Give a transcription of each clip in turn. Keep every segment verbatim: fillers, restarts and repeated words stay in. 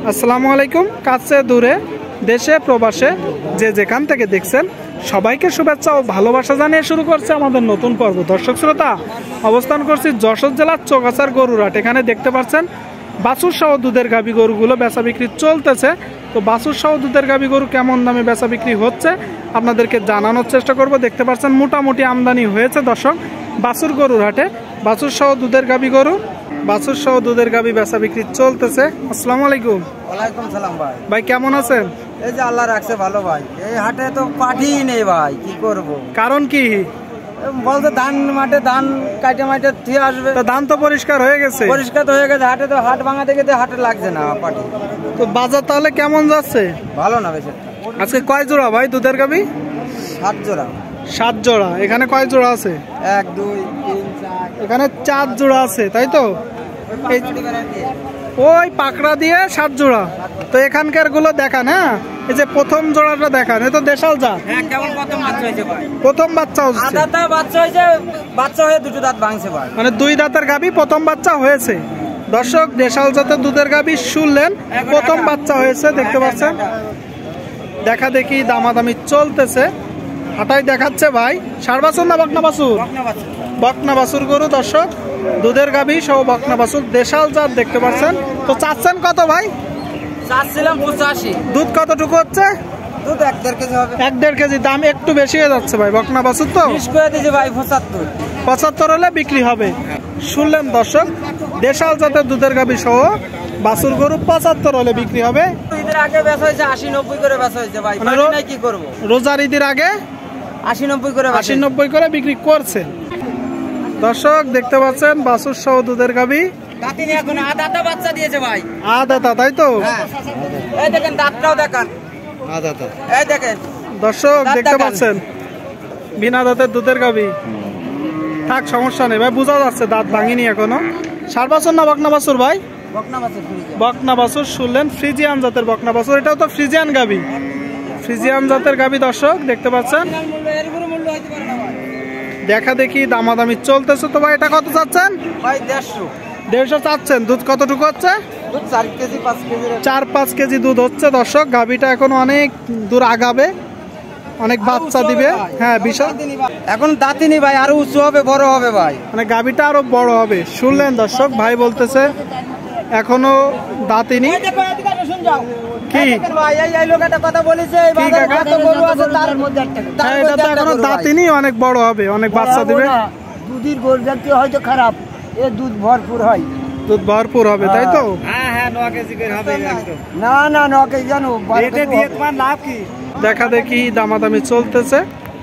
আসসালামু আলাইকুম। কাছে দূরে দেশে প্রবাসে যে যেখান থেকে দেখছেন সবাইকে শুভেচ্ছা ও ভালোবাসা জানিয়ে শুরু করছে আমাদের নতুন পর্ব। দর্শক শ্রোতা, অবস্থান করছি যশোর জেলার চৌগাছার গরুরহাট। এখানে দেখতে পাচ্ছেন বাছুর সহ দুধের গাভী গরুগুলো বেচা বিক্রি চলতেছে। তো বাছুর সহ দুধের গাভী গরু কেমন দামে বেচা বিক্রি হচ্ছে আপনাদেরকে জানানোর চেষ্টা করব। দেখতে পাচ্ছেন মোটামুটি আমদানি হয়েছে দর্শক বাছুর গরুর হাটে। বাছুর সহ দুধের গাভী গরু বাছুর সহ দুধের গাভী বেচা বিক্রি চলতেছে। আসসালামু আলাইকুম। ওয়ালাইকুম সালাম ভাই। ভাই কেমন আছেন? এই যে আল্লাহ রাখছে ভালো ভাই। এই হাটে তো পাঠিই নেই ভাই, কি করব? কারণ কি? বলতে ধান মাঠে ধান কাটে মাঠে দিয়ে আসবে। তো ধান তো পরিষ্কার হয়ে গেছে। পরিষ্কার তো হয়ে গেছে, হাটে তো হাট ভাঙা থেকে হাটে লাগছে না পাঠি। তো বাজার তাহলে কেমন যাচ্ছে? ভালো না বেশি। আজকে কয় জোড়া ভাই দুধের গাভী? সাত জোড়া। সাত জোড়া। এখানে কয় জোড়া আছে? এক দুই তিন চার, এখানে চার জোড়া আছে, তাই তো? ওই পাকড়া দিয়ে সাত জোড়া। তো এখানকার গুলো দেখান। হ্যাঁ, এই যে প্রথম জোড়াটা দেখান, এ তো দেশাল জাত। হ্যাঁ, কেবল প্রথম বাচ্চা হয়েছে ভাই। প্রথম বাচ্চা হচ্ছে। আদাতা বাচ্চা হয়েছে, বাচ্চা হয়ে দুটো দাঁত ভাঙছে ভাই। মানে দুই দাঁতের গাভী প্রথম বাচ্চা হয়েছে। দর্শক, দেশাল জাতের দুধের গাভী শুনলেন, প্রথম বাচ্চা হয়েছে। দেখতে পাচ্ছেন দেখা দেখি দামাদামি চলতেছে। হাটাই দেখাচ্ছে ভাই। ষাঁড় বাছুর না বকনা বাছুর? বকনা বাছুর গরু দর্শক, দুধের গাভী সহ বকনা বাছুর, দেশাল জাত। দেখতে পাচ্ছেন। তো চাচ্ছেন কত ভাই? চাচ্ছিলাম পঁচাশি। দুধ কতটুকু হচ্ছে? দুধ এক দেড় কেজি হবে। এক দেড় কেজি। দাম একটু বেশি হয়ে যাচ্ছে ভাই, বকনা বাছুর তো। বিশ করে দিয়েছে ভাই, পঁচাত্তর। পঁচাত্তর হলে বিক্রি হবে। শুনলেন দর্শক, দেশাল জাতের দুধের গাভী সহ বাছুর গরু পঁচাত্তর হলে বিক্রি হবে। ঈদের আগে বেচা হয়েছে আশি নব্বই করে বেচা হয়েছে ভাই। মানে কি করবো, রোজার ঈদের আগে আশি নব্বই করে আশি নব্বই করে বিক্রি করছে। দর্শক দেখতে পাচ্ছেন বাছুর সহ দুধের গাভী। দাঁতিনি এখন আদাতা বাচ্চা দিয়েছে ভাই। আদাতা, তাই তো? এই দেখেন দাঁতটাও দেখান। আদাতা, এই দেখেন দর্শক দেখতে পাচ্ছেন বিনা দাঁতের দুধের গাভী। থাক, সমস্যা নেই ভাই, বোঝা যাচ্ছে দাঁত ভাঙিনি এখনো। ষাঁড় বাছুর না বকনা বাছুর ভাই? বকনা বাছুর। বকনা বাছুর। শুনলেন, ফ্রিজিয়ান জাতের বকনা বাছুর। এটাও তো ফ্রিজিয়ান গাভী, ফ্রিজিয়ান জাতের গাভী। দর্শক দেখতে পাচ্ছেন দেখা দেখি দামাদামি চলতেছে। তো ভাই এটা কত চাচ্ছেন? ভাই দেড়শো। দেড়শো চাচ্ছেন। দুধ কতটুকু হচ্ছে? দুধ চার কেজি পাঁচ কেজি চার পাঁচ কেজি দুধ হচ্ছে। দর্শক, গাভীটা এখন অনেক দূর আগাবে, অনেক বাচ্চা দিবে। হ্যাঁ, বিশাল। এখন দাঁতিনি ভাই, আরো উঁচু হবে, বড় হবে ভাই। মানে গাভীটা আরো বড় হবে। শুনলেন দর্শক, ভাই বলতেছে এখনো দাঁতিনি। কি কথা বলেছে এখনো দাঁতিনি, অনেক বড় হবে, অনেক বাচ্চা দিবে। দুধের গরু জাতীয় হয়তো খারাপ, এ দুধ ভরপুর হয়। দুধ ভরপুর হবে, তাই তো? হ্যাঁ হ্যাঁ, ন কেজি করে হবে। না না, ন কেজি জানো দিয়ে তোমার লাভ কি? দেখা দেখি দামাদামি চলতেছে,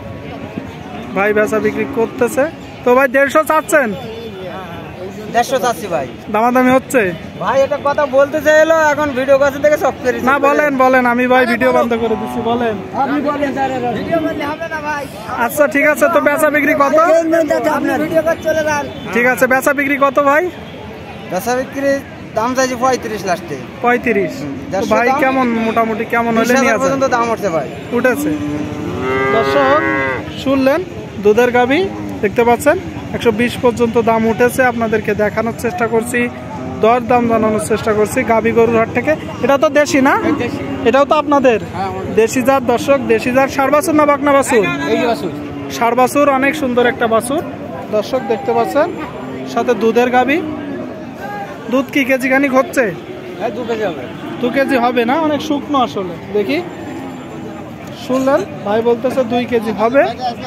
ভাই বেচা বিক্রি করতেছে। তো ভাই দেড়শো চাচ্ছেন? দেড়শো চাচ্ছি ভাই। দামাদামি হচ্ছে ভাই, এটা কথা বলতে চাইলো, এখন ভিডিও কাছে থেকে সব করে না। বলেন বলেন, আমি ভাই ভিডিও বন্ধ করে দিচ্ছি। বলেন। আপনি বলেন। ভিডিও বললে হবে না ভাই। আচ্ছা ঠিক আছে। তো বেচা বিক্রি কত? ভিডিও কাজ চলে যান। ঠিক আছে, বেচা বিক্রি কত ভাই? বেচা বিক্রি দাম চাইছি পঁয়ত্রিশ লাস্টে। পঁয়ত্রিশ। ভাই কেমন মোটামুটি কেমন হলে নিয়ে আসেন? পর্যন্ত দাম উঠছে ভাই। উঠেছে। দর্শক শুনলেন, দুধের গাভী দেখতে পাচ্ছেন একশো বিশ পর্যন্ত দাম উঠেছে। আপনাদেরকে দেখানোর চেষ্টা করছি, দর দাম জানানোর চেষ্টা করছি গাভী গরুর হাট থেকে। এটা তো দেশি না? এটাও তো আপনাদের দেশি জাত। দর্শক, দেশি জাত। ষাঁড় বাছুর না বকনা বাছুর? ষাঁড় বাছুর, অনেক সুন্দর একটা বাছুর। দর্শক দেখতে পাচ্ছেন, সাথে দুধের গাভী। দুধ কি কেজি খানিক হচ্ছে? দু কেজি হবে। দু কেজি হবে না, অনেক শুকনো আসলে। দেখি। শুনলেন, ভাই বলতেছে দুই কেজি হবে।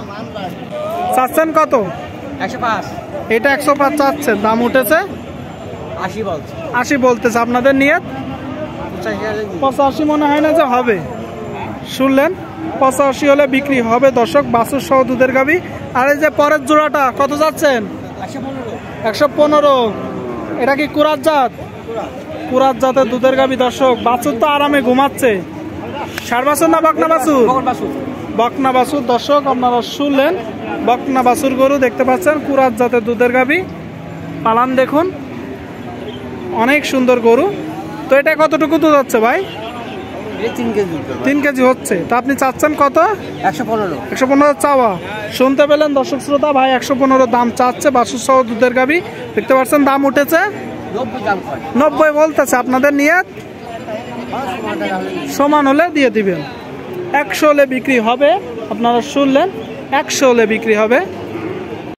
চাচ্ছেন কত? একশো পাঁচ। এটা একশো পাঁচ চাচ্ছেন। দাম উঠেছে আশি বলছে। আশি বলতেছে। আপনাদের নিয়ত? পঁচাশি মনে হয় না যে হবে। শুনলেন, পঁচাশি হলে বিক্রি হবে। দর্শক, বাছুর সহ দুধের গাভী। আর এই যে পরের জোড়াটা কত যাচ্ছেন? একশো পনেরো। এটা কি কুরাত জাত? কুরাত জাতের দুধের গাভী। দর্শক, বাছুর তো আরামে ঘুমাচ্ছে। ষাঁড় বাছুর না বকনা বাছুর? বকনা বাছুর। দর্শক আপনারা শুনলেন, বকনা বাছুর গরু দেখতে পাচ্ছেন, কুরাত জাতের দুধের গাভী। পালান দেখুন, অনেক সুন্দর গরু। তো এটা কতটুকু দুধ হচ্ছে ভাই? তিন কেজি হচ্ছে। তা আপনি চাচ্ছেন কত? একশো পনেরো। একশো পনেরো চাওয়া। শুনতে পেলেন দর্শক শ্রোতা, ভাই একশো পনেরো দাম চাচ্ছে বাছুর সহ দুধের গাভী। দেখতে পাচ্ছেন দাম উঠেছে নব্বই বলতেছে। আপনাদের নিয়ত? সমান হলে দিয়ে দিবেন। একশো হলে বিক্রি হবে, আপনারা শুনলেন, একশো হলে বিক্রি হবে।